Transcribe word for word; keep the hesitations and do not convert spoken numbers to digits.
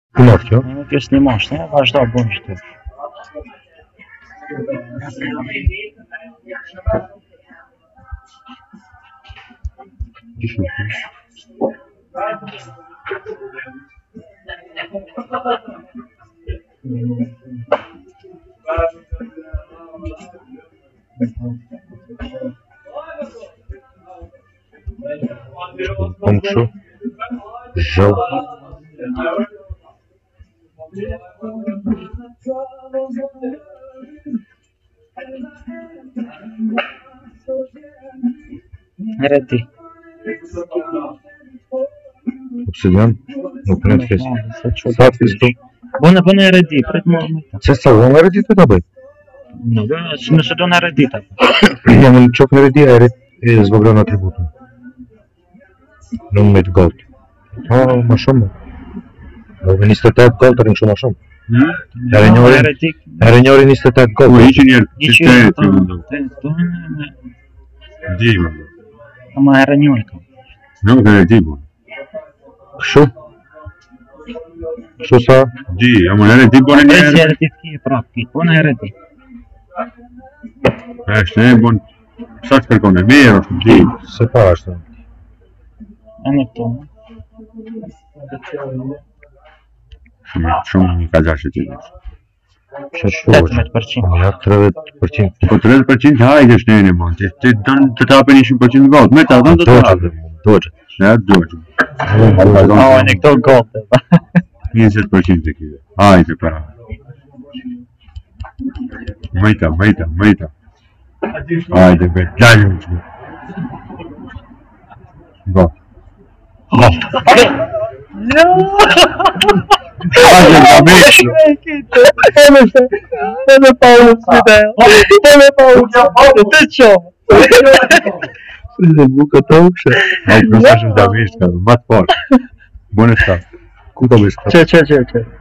Filmați, jo? Nuk e snimash, ne vazhdo bën çto. Kom kështu. Zhau. Herë ti. Obsidian. Nuk në të fes. Sa të fes tu? Bënë, bënë herë di, prit më më ta. Se sa unë herë ditë ta bëj? Nuk, nëse do në herë di ta. Jam në qok në redi e e zvogron atributën. Nuk me të gold. Ha, ma shumë. Do me njëzet e tetë gold të rinë shumë ma shumë. Herë njëri, herë njëri njëzet e tetë gold. Po, iqin njerë, që të e të më ndohë. Të në... Di, më ndohë. Ama herë njëri ka. Nuk e di, po. Kështu? Kështu sa? Di, ama herë di, po në Presi njerë. herë ti të kje prap, ti, po në herë ti. E, shtë e, bon, sa të kërkone, mirë është, di. Se pa është. E në këto. Shumë, shumë një ka gjashtë që të Që shtu është. tetëmbëdhjetë përqind. Po ja tridhjetë përqind. Po tridhjetë përqind hajde është njëri, mon, ti ti dënë të tapë njëshim përqind gotë, me ta dënë të Doqë tapë. dhe mund, doqë. Ja, doqë. O, në këto gote. njëzet përqind të kide. Hajde, para. Mëjta, mëjta, mëjta. Hajde, be, gjallë më që. Go. Hajde, ga meshë. Edhe se, edhe pa unë të video. Edhe pa unë të video. Të qo. Dhe buka të ukshë. Hajde, përsa shumë da meshë, ka dhe, matë parë. Bone shta. Ku të bishë? Që, që, që, që.